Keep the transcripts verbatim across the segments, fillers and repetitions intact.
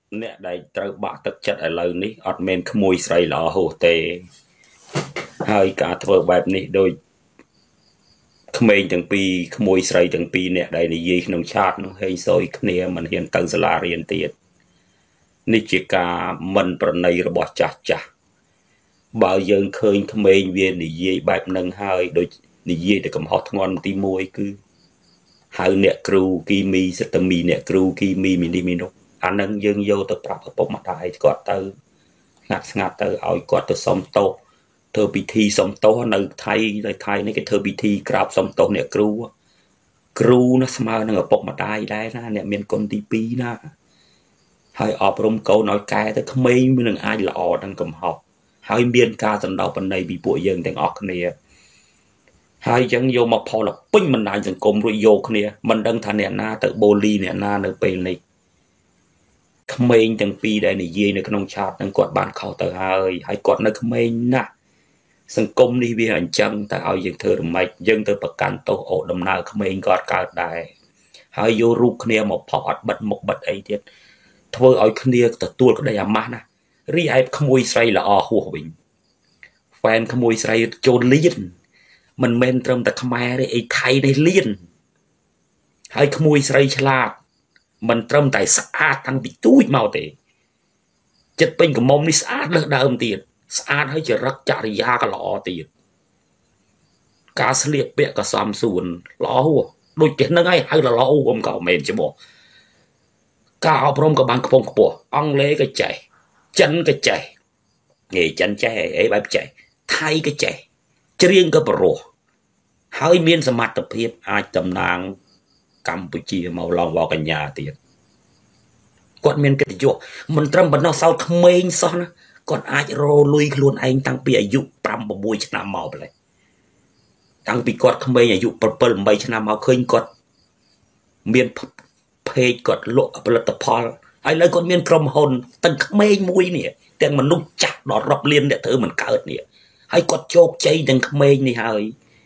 អ្នកដែលត្រូវបាក់ទឹកចិត្តឥឡូវនេះអត់មែនក្មួយស្រីល្អហួសទេហើយការធ្វើបែបនេះដូចក្មេងទាំងពីរក្មួយស្រីទាំងពីរអ្នកដែលនិយាយក្នុងឆាតនោះហេងសយគ្នាមិនហ៊ានទៅសាលារៀនទៀតនេះជាការមិនប្រណីរបស់ចាស់ចាស់បើយើងឃើញក្មេងវានិយាយបែបនឹងហើយដូចនិយាយតែកំហុសធ្ងន់ទីមួយគឺហៅអ្នកគ្រូគីមីសិតមីអ្នកគ្រូគីមីមីនេះមីនោះអានឹងយើងយកទៅប្រាប់ឪពុកម្ដាយគាត់ទៅស្ងាត់ស្ងាត់ទៅឲ្យគាត់ទៅសុំទោសធ្វើពិធីសុំទោសនៅថៃនៅថៃនេះគេធ្វើពិធីក្រាបសុំទោសអ្នកគ្រូគ្រូណាស្មើនឹងឪពុកម្ដាយដែរណាអ្នកមានគុណទីពីរណាហើយអប់រំកូនឲ្យកែទៅក្មេងវានឹងអាចល្អដល់កំហុសហើយមានការសណ្ដោសបណ្ណៃពីពួកយើងទាំងអស់គ្នាហើយចឹងយកមកផលពេញបណ្ដាញសង្គមរួចយកគ្នាមិនដឹងថាអ្នកណាទៅបូលីអ្នកណានៅពេលនេះក្មេងទាំងពីរដែលនិយាយនៅក្នុងឆាតនឹងគាត់បានខុសទៅហើយហើយគាត់នៅក្មេងណាស់សង្គមនេះវាអញ្ចឹងតែឲ្យយើងធ្វើរំេចយើងទៅប្រកាន់ទោសអូដំណើរក្មេងគាត់កើតដែរហើយយករូបគ្នាមកផុសអត់បិទមុខបិទអីទៀតធ្វើឲ្យគ្នាទទួលក្តីអាម៉ាស់ណារីឯក្មួយស្រីល្អហួសវិញហ្វេនក្មួយស្រីចូលលៀនមិនមែនត្រឹមតែខ្មែរទេអីថៃនេះលៀនហើយក្មួយស្រីឆ្លាតមិនត្រឹមតែស្អាតតាំងពីទូចមកទេចិត្តពេញកមុំនេះស្អាតលើសដើមទៀតស្អាតហើយចរិតចរិយាក៏ល្អទៀតការស្លៀកពាក់ក៏សមសួនល្អហួសដូចចេះនឹងហើយហៅល្អហួសខ្ញុំក៏មិនច្បោះការអប់រំក៏បានខ្ពង់ខ្ពស់អង់គ្លេសក៏ចេះចិនក៏ចេះនិយាយចិនចេះអីបែបចេះថៃក៏ចេះច្រៀងក៏ប្រុសហើយមានសមត្ថភាពអាចតំណាងកម្ពុជាមកឡងវកញ្ញាទៀតគាត់មានកិត្តិយសមិនត្រឹមប៉ុណ្ណោះសោតក្មេងសោះណាគាត់អាចរលុយខ្លួនឯងតាំងពីអាយុប្រាំប្រាំមួយឆ្នាំមកម្លេះតាំងពីគាត់ក្មេងអាយុbảy támឆ្នាំមកឃើញគាត់មានเพจគាត់លក់ផលិតផលហើយឥឡូវគាត់មានក្រុមហ៊ុនទាំងក្មេងមួយនេះទាំងមនុស្សចាស់ដល់រាប់លានអ្នកធ្វើមិនកើតនេះហើយគាត់ជោគជ័យទាំងក្មេងនេះហើយ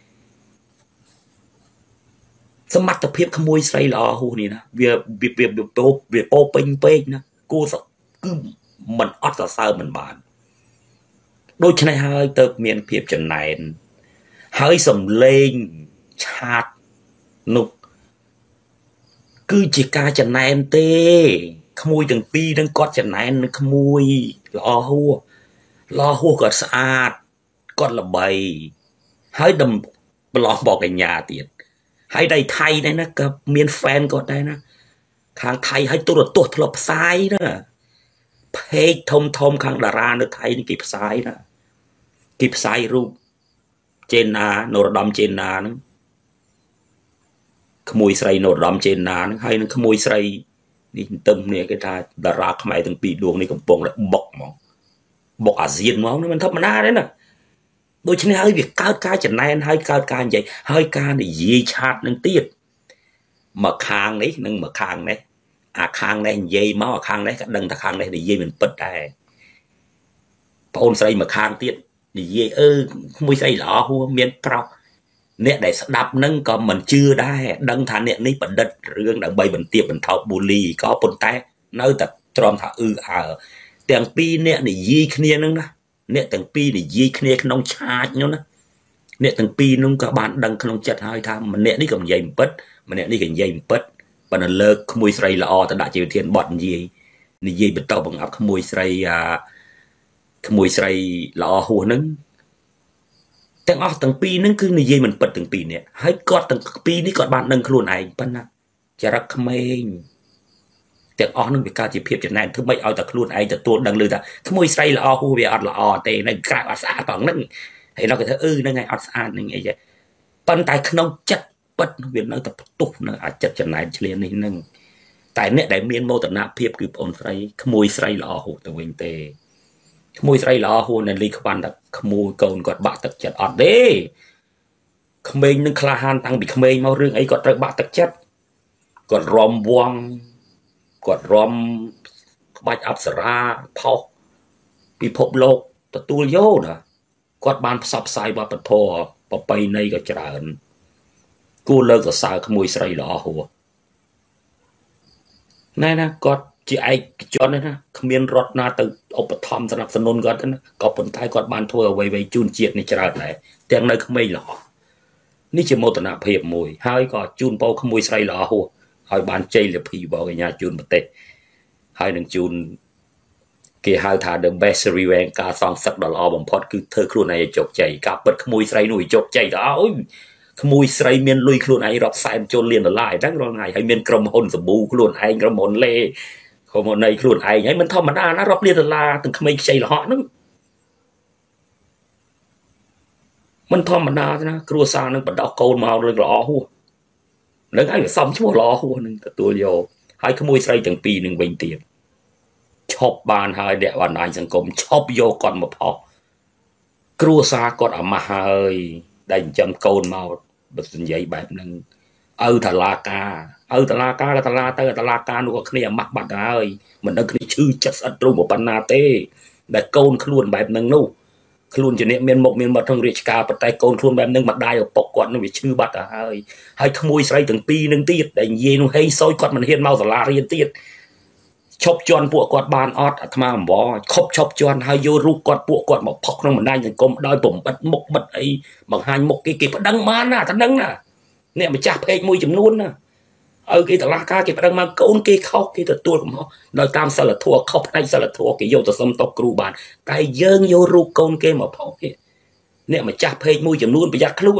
សមត្ថភាពក្មួយស្រីល្អហួសនេះណាវាវាវាពោវាពោពេញពេកណាគួរគឺមិនអត់សរសើរមិនបានដូច្នេះហើយទៅមានភាពចំណែនហើយសំលេងឆាតនោះគឺជាការចំណែនទេក្មួយទាំងពីរនឹងគាត់ចំណែននឹងក្មួយល្អហួសល្អហួសគាត់ស្អាតគាត់ល្បីហើយដំប្រឡងបកកញ្ញាទៀតហើយដៃថៃនេះណាក៏មាន fan គាត់ដែរណាខាងថៃហើយទូរទស្សន៍ធ្លាប់ផ្សាយណាเพจធំធំខាងតារានៅថៃនេះគេផ្សាយណាគេផ្សាយរូបចេនណានរោត្តមចេនណាហ្នឹងក្មួយស្រីនរោត្តមចេនណាហ្នឹងហើយនឹងក្មួយស្រីនេះទឹមនេះគេថាតារាខ្មែរទាំងពីរដួងនេះកំពុងតែបុកហ្មងបុកអាស៊ានហ្មងមិនធម្មតាទេណាដូច្នេះហើយវាកើតការចំណែនហើយកើតការនិយាយហើយការនិយាយឆាតនឹងទៀតមកខាងនេះនិងមកខាងនេះអាខាងនេះនិយាយមកអាខាងនេះក៏ដឹងថាខាងនេះនិយាយមិនពិតដែរបងអូនស្រីមកខាងទៀតនិយាយអឺក្មួយស្រីល្អហួសមានប្រោសអ្នកដែលស្ដាប់នឹងក៏មិនជឿដែរដឹងថាអ្នកនេះបណ្ឌិតរឿងដើម្បីបន្ទាបបន្ថោបបូលីក៏ប៉ុន្តែនៅតែទ្រាំថាអឺអើទាំងពីរអ្នកនិយាយគ្នានឹងណាអ្នកទាំងពីរនិយាយគ្នាក្នុងឆាតនោះណាអ្នកទាំងពីរនោះក៏បានដឹងក្នុងចិត្តហើយថាម្នាក់នេះក៏និយាយមិនពិតម្នាក់នេះក៏និយាយមិនពិតប៉ុន្តែលើកក្មួយស្រីល្អទៅដាក់ជាវិធានបត់និយាយនិយាយបន្តបង្អាប់ក្មួយស្រីអាក្មួយស្រីល្អហួសហ្នឹងទាំងអស់ទាំងពីរហ្នឹងគឺនិយាយមិនពិតទាំងពីរនេះហើយគាត់ទាំងពីរនេះគាត់បានដឹងខ្លួនឯងប៉ុន្តែចរិតក្មេងទាំងអស់នឹងវាកើតជាភាពចំណែនធ្វើម៉េចឲ្យតែខ្លួនឯងទទួលដឹងឮថាក្មួយស្រីល្អហួសវាអត់ល្អទេនៅក្រៅអត់ស្អាតផងហ្នឹងហើយเราក៏ធ្វើអឺហ្នឹងឯងអត់ស្អាតហ្នឹងអីចឹងប៉ុន្តែក្នុងចិត្តពិតវានៅតែផ្ទុះនៅអាចិត្តចំណែនឆ្លៀននេះហ្នឹងតែអ្នកដែលមានមោទនភាពគឺបងស្រីក្មួយស្រីល្អហួសទៅវិញទេក្មួយស្រីល្អហួសនៅលីខ្វាន់តែក្មួយកូនគាត់បាក់ទឹកចិត្តអត់ទេក្មេងនឹងក្លាហានតាំងពីក្មេងមករឿងអីគាត់ត្រូវបាក់ទឹកចិត្តគាត់រំវងគាត់រំក្បាច់អប្សរាផុសពិភពលោកទទួលយកណាគាត់បានផ្សព្វផ្សាយវប្បធម៌ប្រពៃណីក៏ច្រើនគួរលើកសរសើរក្មួយស្រីល្អហួសណែណាគាត់ជាឯកជនណាគ្មានរដ្ឋណាទៅឧបត្ថម្ភសนับสนุนគាត់ណាក៏ប៉ុន្តែគាត់បានធ្វើអ្វីៗជូនជាតិនេះច្រើនដែរទាំងនៅក្មេងល្អនេះជាមោទនភាពមួយហើយក៏ជូនពរក្មួយស្រីល្អហួសហើយបានជ័យលាភីបងកញ្ញាជូនប្រទេសហើយនឹងជូនគេហៅថា the best revenge ការសងសឹកដ៏ល្អបំផុតគឺធ្វើខ្លួនឯងឲ្យជោគជ័យការពិតក្មួយស្រីនោះឲ្យជោគជ័យទៅអើយក្មួយស្រីមានលុយខ្លួនឯងរាប់សែនចូលលានដុល្លារអញ្ចឹងរាល់ថ្ងៃហើយមានក្រុមហ៊ុនសាប៊ូខ្លួនឯងក្រុមហ៊ុនលេក្រុមហ៊ុននៃខ្លួនឯងហើយមិនធម្មតាណារាប់លានដុល្លារទាំងក្មេងខ្ចីលហកហ្នឹងមិនធម្មតាណាគ្រួសារនឹងបដោះកូនមករឿងល្អហួសនឹងឲ្យសំឈ្មោះល្អហួសនឹងទទួលយកហើយក្មួយស្រីទាំងពីរនឹងវិញទៀតឈប់បានហើយអ្នកបណ្ដាញសង្គមឈប់យកគាត់មកផុសគ្រួសារគាត់អាម៉ាស់ហើយដែលចិញ្ចឹមកូនមកបើនិយាយបែបហ្នឹងឪតឡាការឪតឡាការតឡាទៅតឡាការនោះក៏គ្នាអាម៉ាស់បាត់ហើយមិនដឹងគ្នាឈឺចិត្តស្អិតទ្រូងប៉ុណ្ណាទេដែលកូនខ្លួនបែបហ្នឹងនោះខ្លួនជាអ្នកមានមុខមានមាត់ក្នុងរាជការប៉ុន្តែកូនខ្លួនបែបហ្នឹងម្ដាយឪពុកគាត់នឹងវាឈឺបាត់ទៅហើយហើយក្មួយស្រីទាំងពីរនឹងទៀតដែលនិយាយនោះហេសយគាត់មិនហ៊ានមកសាលារៀនទៀតឈប់ជន់ពួកគាត់បានអត់អាត្មាអង្វរឈប់ឈប់ជន់ហើយយករូបគាត់ពួកគាត់មកផុសក្នុងបណ្ដាញសង្គមដោយបំបិតមុខបិទអីបង្ហាញមុខគេគេប្តឹងបានណាតែដឹងណាអ្នកម្ចាស់เพจមួយចំនួនណាឲ្យគេតឡាការគេប្តឹងមកកូនគេខុសគេទទួលកំហុសដោយតាមសិលធម៌ខុសផ្នែកសិលធម៌គេយកទៅសុំតបគ្រូបានតែយើងយករូបកូនគេមកផុសគេអ្នកម្ចាស់เพจមួយចំនួនប្រយ័ត្នខ្លួ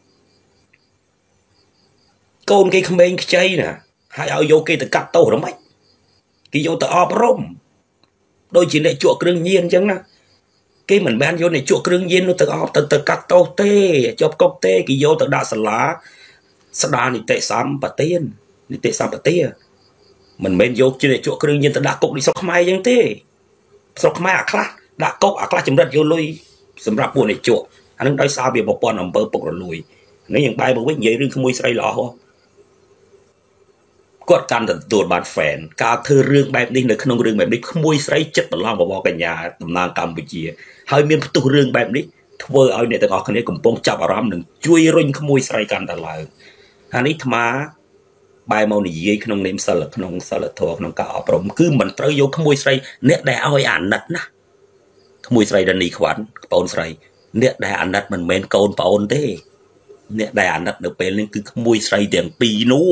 នកូនគេក្មេងខ្ចីណាហើយឲ្យយកគេទៅកាត់ទោសរំេចគេយកទៅអប់រំដូចជាអ្នកជក់គ្រឿងញៀនអញ្ចឹងណាគេមិនបានយកអ្នកជក់គ្រឿងញៀននោះទៅអប់ទៅទៅកាត់ទោសទេជាប់គុកទេគេយកទៅដាក់សាលាស្ដារនីតិសម្បទាននីតិសម្បទាមិនមែនយកជាអ្នកជក់គ្រឿងញៀនទៅដាក់គុកដូចស្រុកខ្មែរអញ្ចឹងទេស្រុកខ្មែរអាខ្លះដាក់គុកអាខ្លះចម្រិតយកលុយសម្រាប់ពួកអ្នកជក់អានឹងដោយសារវាប្រព័ន្ធអំពើពុករលួយនេះយ៉ាងបែបមកវិញនិយាយរឿងក្មួយស្រីល្អហ៎គាត់កាន់តែទទួលបាន fan ការធ្វើរឿងបែបនេះនៅក្នុងរឿងបែបនេះក្មួយស្រីចិត្តប្រឡងបវរកញ្ញាតំណាងកម្ពុជាហើយមានផ្ទុះរឿងបែបនេះធ្វើឲ្យអ្នកទាំងអស់គ្នាកំពុងចាប់អារម្មណ៍និងជួយរុញក្មួយស្រីកាន់តែឡើងអានេះអាត្មាបែរមកនិយាយក្នុងនាមសិលក្នុងសិលធម៌ក្នុងការអប់រំគឺមិនត្រូវយកក្មួយស្រីអ្នកដែលឲ្យអាណិតណាក្មួយស្រីរនីខ្វាន់ប្អូនស្រីអ្នកដែលអាណិតមិនមែនកូនប្អូនទេអ្នកដែលអាណិតនៅពេលនេះគឺក្មួយស្រីទាំងពីរនោះ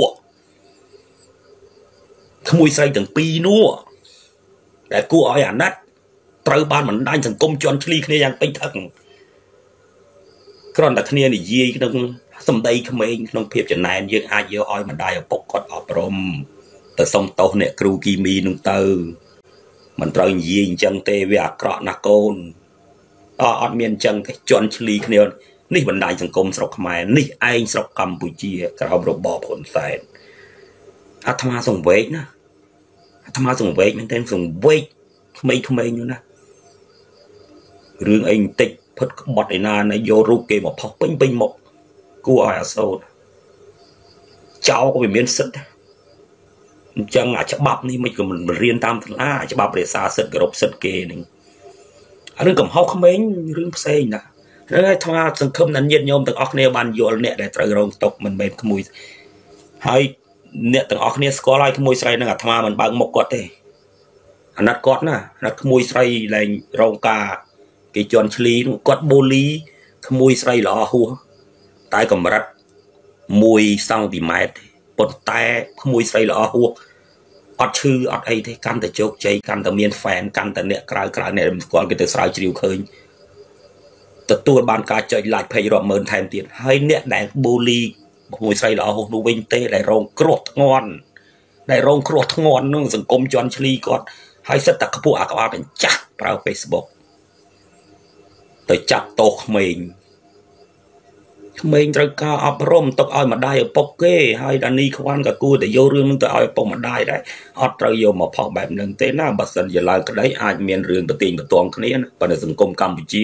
ក្មួយស្រីទាំងពីរនោះដែលគួរឲ្យអាណិតត្រូវបានបណ្ដាញសង្គមជន់ឈ្លីគ្នាយ៉ាងពេញថឹកគ្រាន់តែគ្នានិយាយក្នុងសម្ដីក្មេងក្នុងភាពចំណែនយើងអាចយកឲ្យម្ដាយឪពុកគាត់អប់រំទៅសុំទោសអ្នកគ្រូគីមីនោះទៅមិនត្រូវនិយាយអញ្ចឹងទេវាអាក្រក់ណាស់កូនអត់អត់មានអញ្ចឹងទេជន់ឈ្លីគ្នានេះបណ្ដាញសង្គមស្រុកខ្មែរនេះឯងស្រុកកម្ពុជាក្រោមរបបហ៊ុនសែនអាត្មាសង្វេគណាអាត្មាសង្វេគមែនទែនសង្វេគក្មេងៗនោះណារឿងអីបន្តិចផុតក្បត់ឯណាណែយករូបគេមកផុសពេញពេញមកគួរឲ្យអាសូរចោលក៏វាមានសិទ្ធិអញ្ចឹងអាច្បាប់នេះមិនក៏មិនរៀនតាមសាលាច្បាប់រក្សាសិទ្ធិគោរពសិទ្ធិគេនឹងអារឿងកំហុសក្មេងរឿងផ្សេងណាហ្នឹងហើយថ្មសង្ឃឹមថាញាតិញោមទាំងអស់គ្នាបានយល់អ្នកដែលត្រូវរងទុកមិនមែនក្មួយហើយអ្នកទាំងអស់គ្នាស្គាល់ហើយក្មួយស្រីនឹងអាត្មាមិនបើកមុខគាត់ទេអាណិតគាត់ណាអាណិតក្មួយស្រីលែងរងការគេជន់ឈ្លីនោះគាត់បូលីក្មួយស្រីល្អហួសតែកម្រិតមួយសង់ទីម៉ែត្រប៉ុន្តែក្មួយស្រីល្អហួសអត់ឈឺអត់អីទេកាន់តែជោគជ័យកាន់តែមាន fan កាន់តែអ្នកក្រៅក្រៅអ្នកមិនស្គាល់គេទៅស្រាវជ្រាវឃើញទទួលបានការចុច like page រាប់ម៉ឺនថែមទៀតហើយអ្នកដែលបូលីក្មួយស្រីល្អហួសនោះវិញទេដែលរងគ្រោះធ្ងន់ដែលរងគ្រោះធ្ងន់នឹងសង្គមជន់ឈ្លីគាត់ហើយសិតតែខ្ពស់អាក្បាលកញ្ចាស់ប្រើ Facebook ទៅចាប់តោសក្មេងក្មេងត្រូវការអប់រំទុកឲ្យម្ដាយឪពុកគេហើយដានីខ្វាន់ក៏គួរតែយករឿងនឹងទៅឲ្យឪពុកម្ដាយដែរអត់ត្រូវយកមកផុសបែបហ្នឹងទេណាបើសិនជាឡើងក្តីអាចមានរឿងប្រទីងបន្ទងគ្នាណាប៉ុន្តែសង្គមកម្ពុជា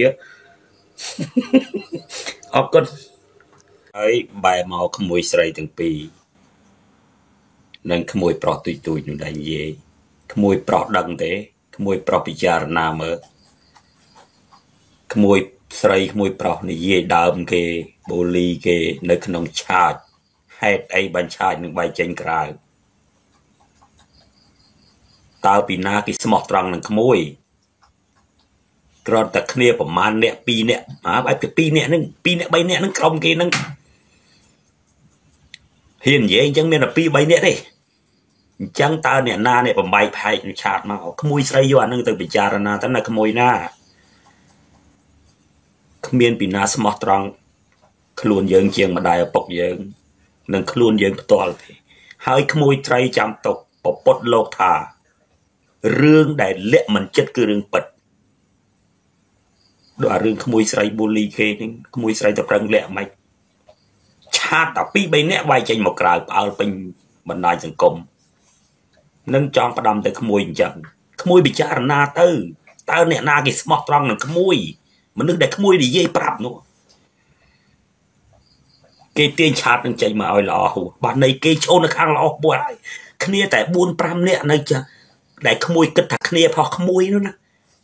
អរគុណហើយបែរមកក្មួយស្រីទាំងពីរនិងក្មួយប្រុសទុយទុយនោះដែរនិយាយក្មួយប្រុសដឹងទេក្មួយប្រុសពិចារណាមើលក្មួយស្រីក្មួយប្រុសនិយាយដើមគេបូលីគេនៅក្នុងឆាតហេតុអីបានឆាតនឹងបែកចេញក្រៅตาปีนากิสมอตรังหนึ่งขโมยกรอนแต่เคลียประมาณเนี่ยปีเนี่ยมาไปปีเนี่ยนึงปีเนี่ยใบเนี่ยนึงคลองกี่นึงเห็นเย่ยังมีแต่ปีใบเนี่ยดิจังตาเนี่ยนาเนี่ยผมใบไผ่ชาติมาขโมยใส่ยวนนึงตั้งปีจารณาตั้งแต่ขโมยหน้าขมิ้นปีนาสมอตรังขลุ่นเยิงเชียงมาได้ปกเยิงนั่งขลุ่นเยิงตัวเลยหายขโมยไตรจำตกปปดโลกธาเรื่องใดเละมันจัดคือเรื่องปัดด้วยเรื่องขโมยใส่บุหรี่เคนึงขโมยใส่ตะปรังเละไหมชาติแต่ปีใบเนี้ยไว้ใจหมกกลายเอาเป็นบรรดาสังคมนั่งจองประดำแต่ขโมยจังขโมยบิจารณาเตอร์เตอร์เนี่ยนากิสมอตรังนั่งขโมยมันนึกได้ขโมยดีเย่ปรับนู้เกเตียนชาตินั่งใจมาเอาหล่อหัวบ้านในเกโชนข้างหล่อบัวไรเคลียแต่บุญปรำเนี่ยในจะได้ขโมยกระถักเคลียพอขโมยนู้นนะ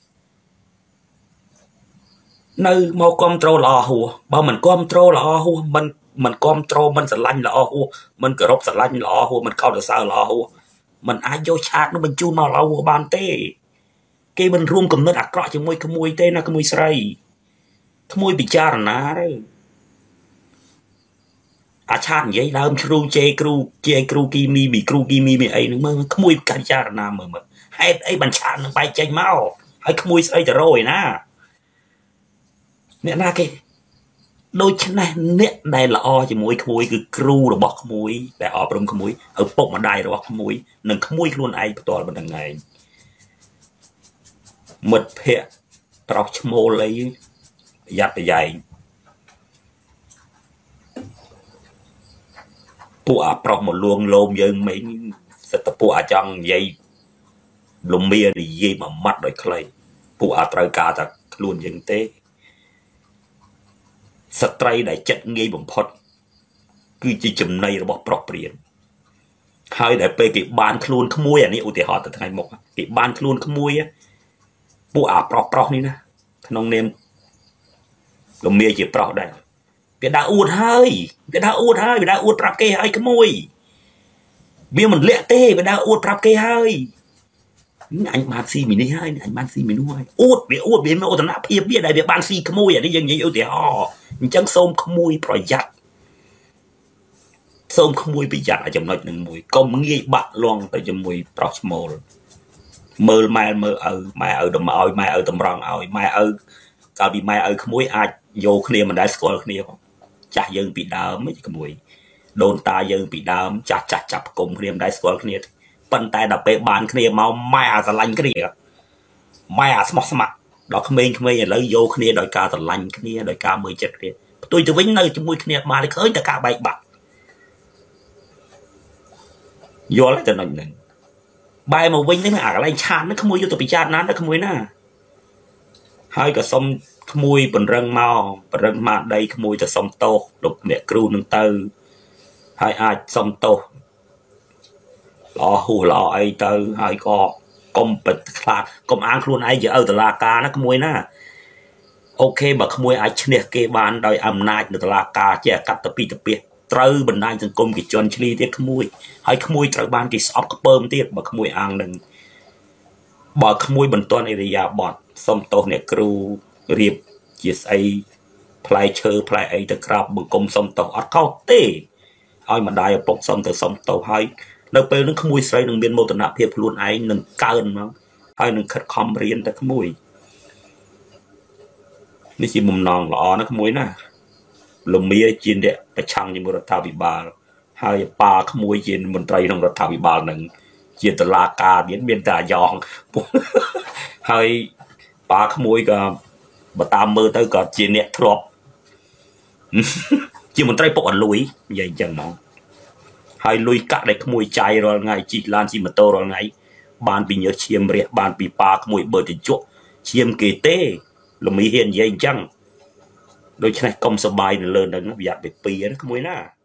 ในมากอมโตรหล่อหัวบ่มันกอมโตรหล่อหัวมันมันกอมโตรมันสลันหล่อหัวมันกระรบสลันหล่อหัวมันเข้าแต่ซาหล่อหัวมันอายุชาตินู้นมันจูนมาเราหัวบานเต้เกมันรวมกับเนื้ออักระจะมวยขโมยเต้นะขโมยใส่ขโมยบิจารณาเลยอาชาติยัยดามครูเจครูเจครูกีมีบีครูกีมีมีไอ้นึงมึงขโมยการจารณาเมื่อเมื่อให้ไอ้บัญชาหนึ่งไปใจเมาให้ขโมยใส่จะโรยนะเนี่ยน่าเกโดยฉะนั้นเนี่ยได้ละอจะมวยขโมยคือครูหรือบอกขโมยแต่ออกรมขโมยเอาปกมาได้หรือบอกขโมยหนึ่งขโมยล้วนไอ้ตัวมันยังไงหมดเพะปลอกชโมเลยยัดไปใหญ่ปูอาปลอกหมดลวงโลมยังไม่สตปูอาจังยัยลมเมียนี่ยัยมามัดโดยใครปูอาตรากาจากล้วนยังเต้สตรีได้จัดงี้บ่มพดคือจะจำในระบบปลอกเปลี่ยนให้ได้ไปเก็บบานคลูนขโมยอันนี้อุติหอแต่ไงหมกเก็บบานคลูนขโมยปูอาปลอกปลอกนี่นะน้องเนมลมเมียจะปลอกได้เกิดดาอูดให้เกิดดาอูดให้เกิดดาอูดปรับเกยให้ขโมยเบี้ยมันเละเต้เกิดดาอูดปรับเกยให้อันบานซีมีนี่ให้อันบานซีมีนู่นอูดเบี้ยอูดเบี้ยไม่อูดนะเพียบเบี้ยใดเบี้ยบานซีขโมยอันนี้ยังยังอุติหอจังส้มขโมยประหยัดส้มขโมยประหยัดอาจจะน้อยหนึ่งมวยก็มึงยี่บะลองแต่จะมวยปลอกสมอลเมื่อไม่เมื่อเอาไม่เอาดมเอาไม่เอาตำรองเอาไม่เอาเอาดีไม่เอาขโมยอาจโยเคลียมันได้สกอร์เคลียจ่ายังปีดาวไม่ขโมยโดนตายังปีดาวจับจับจับกลมเคลียมได้สกอร์เคลียปันแต่ดับไปบานเคลียเมาไม่อาสลันเคลียไม่อาสมัครสมัครดอกเขมรเขมรแล้วโยเคลียโดยการสลันเคลียโดยการมือจัดเคลียตัวจะวิ่งเลยจะมวยเคลียมาเลยเคยแต่การใบบักโยแล้วจะหนึ่งหนึ่งใบมาวิ่งได้ไม่อาอะไรชาญนั่นขโมยอยู่ตัวปีจานนั้นนั่นขโมยหน้าให้กับส้มขโมยเป็นเรื่องเมาเป็นเรื่องมาได้ขโมยจะส้มโตหลบเนี่ยครูหนึ่งเตอให้อาจส้มโตรอหูรอไอเตอให้ก็กลมเป็ดคลาดกลมอ้างครูนไอจะเอาแต่ลากานะขโมยหน้าโอเคบักขโมยไอเชเนเกบานโดยอำนาจในตลาดกาแจกกัดตะปีตะเปียตรบรรดาสังคมกิจจนชลีเตี้ยขโมยให้ขโมยตรบานกิสอบกระเปิมเตี้ยบักขโมยอ่างหนึ่งบักขโมยบนต้นไอริยาบอดส้มโตเนี่ยครูเรียบจีสไอพลายเชอร์พลายไอตะกราบบุกกลมส้มโตอัดเข้าเต้เอามาได้ปกส้มแต่ส้มโตให้เราไปนึกขโมยใส่หนึ่งเบียนโมตนาเพียบล้วนไอหนึ่งเกินมั้งให้หนึ่งขัดคอมเรียนแต่ขโมยนี่จีมุมนองหล่อนะขโมยนะลมมีจีนเดะประชังในมรดาวิบาลให้ปลาขโมยจีนมนตรีของรัฐวิบาลหนึ่งจีนตลาดกาเบียนเบียนตายองให้ปลาขโมยก็บตามมือเตอร์ก็จีนเนี่ยทรอบจีนมนตรีปกอันลุยใหญ่จังน้องให้ลุยกะได้ขโมยใจรอไงจีลานจีมาโตรอไงบานปีเยอะเชียมเรียบานปีปลาขโมยเบอร์ติดจุเชียมเกเต้ลมมีเห็นใหญ่จังโดยใช้กลมสบายเลยนั่นอยากไปปีนะขโมยหน้า